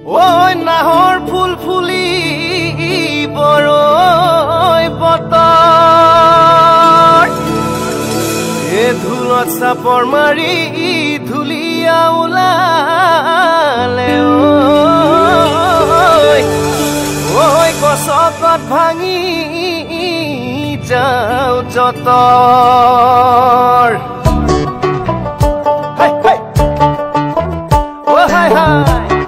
ওই নাহৰ ফুল ফুলি বৰৈ বতৰ এ ধুলত চাপৰ মাৰি ধুলিয়া ওলালে ঐ গছকত ভাঙি যাওঁ যতৰ হাই হাই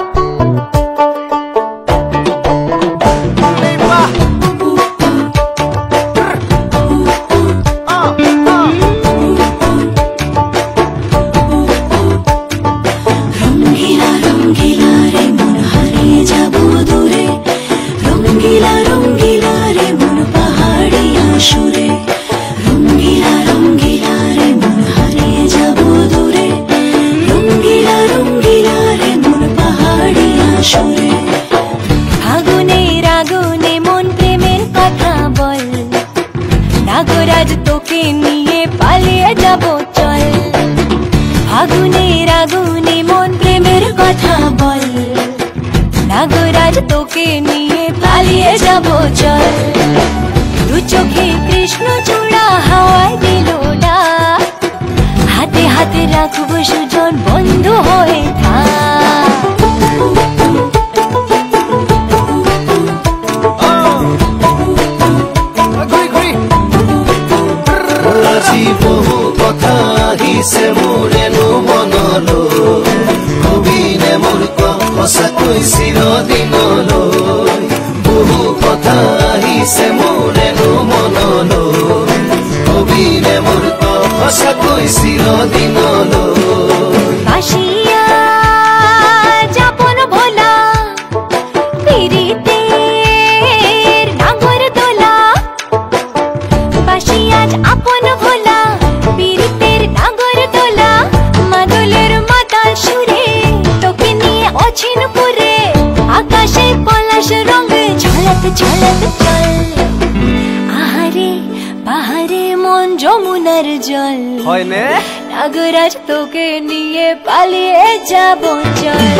নাগরাজ তোকে নিয়ে পালিয়ে যাব চল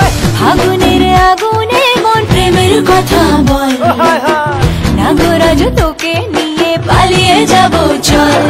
ফাগুনের আগুনে মন প্রেমের কথা বল নাগরাজ তোকে নিয়ে পালিয়ে যাব চল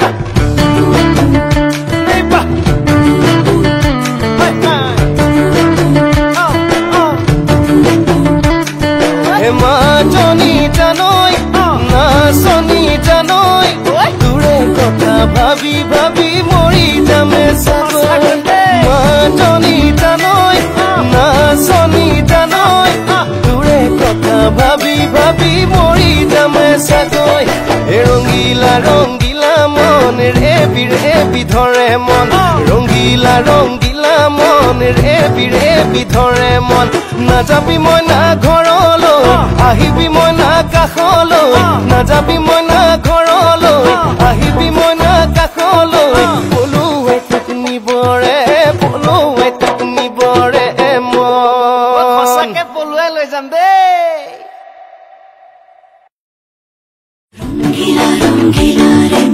হেমা জনি জানই না সনি জানই দূরে কথা ভাবি ভাবি মরি যামে সাগর মাজনী জানই না সনি জানই দূরে কথা ভাবি ভাবি মরি যামে সাগর রঙ্গিলা রঙ্গিলা মন ৰেবি ৰেবি ধৰে মন ৰঙ্গিলা ৰঙ্গিলা মন ৰেবি ৰেবি ধৰে মন নাযাবি মই না ঘৰলৈ আহিবি মই না কাষলৈ নাযাবি মই না ঘৰলৈ আহিবি মই না কাষলৈ পলুৱে তোক নিবৰে মই সঁচাকে পলুৱে লৈ যাম দেই ৰঙ্গিলা ৰঙ্গিলা ৰে